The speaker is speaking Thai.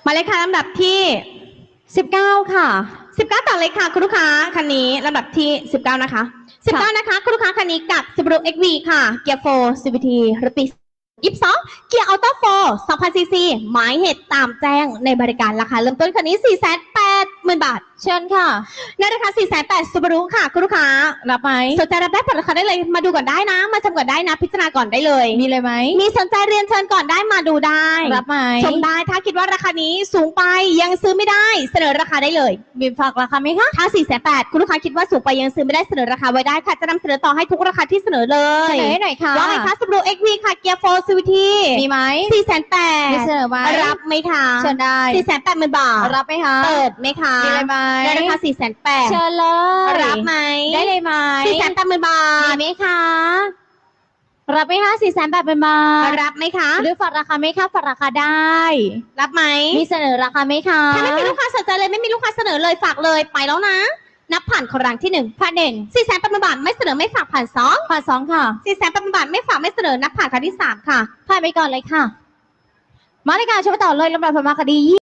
มาเลยค่ะลำดับที่19ค่ะ19ต่อเลยค่ะคุณลูกค้าคันนี้ลำดับที่19นะคะ19นะคะคุณลูกค้าคันนี้กับ Subaru XV ค่ะเกียร์4 CVT หรือปี22เกียร์ออโต้4 2,000 ซีซีหมายเหตุตามแจ้งในบริการราคาเริ่มต้นคันนี้ 480,000 บาทเชิญค่ะในราคา 480,000 Subaru ค่ะคุณลูกค้ารับไหมสนใจรับได้ผ่อนราคาได้เลยมาดูก่อนได้นะมาชมก่อนได้นะพิจารณาก่อนได้เลยมีเลยไหมมีสนใจเรียนเชิญก่อนได้มาดูได้รับไหมชมได้ถ้าคิดว่าราคานี้สูงไปยังซื้อไม่ได้เสนอราคาได้เลยมีฝากราคาไหมคะถ้า 480,000 คุณลูกค้าคิดว่าสูงไปยังซื้อไม่ได้เสนอราคาไว้ได้ค่ะจะนำเสนอต่อให้ทุกราคาที่เสนอเลยเสนอให้หน่อยค่ะว่าไงคะ Subaru XV ค่ะเกียร์4 CVT มีไหม 480,000 มีเสนอไหมรับไหมคะเชิญได้ 480,000 บาทรับไหมคะเปิดไหมคะมีเลยไหมในราคา 480,000 เชิญเลยรับไหมได้เลยไหม 480,000 บาทมีไหมคะรับไหมคะ 480,000 บาทรับไหมคะหรือฝากราคาไหมคะฝากราคาได้รับไหมมีเสนอราคาไหมคะถ้าไม่มีลูกค้าสนใจเลยไม่มีลูกค้าเสนอเลยฝากเลยไปแล้วนะนับผ่านครั้งที่1ผ่าน480,000 บาทไม่เสนอไม่ฝากผ่าน2ค่ะ 480,000 บาทไม่ฝากไม่เสนอนับผ่านครั้งที่3ค่ะผ่านไปก่อนเลยค่ะมาในการชมต่อเลยลำดับถัดมาคดี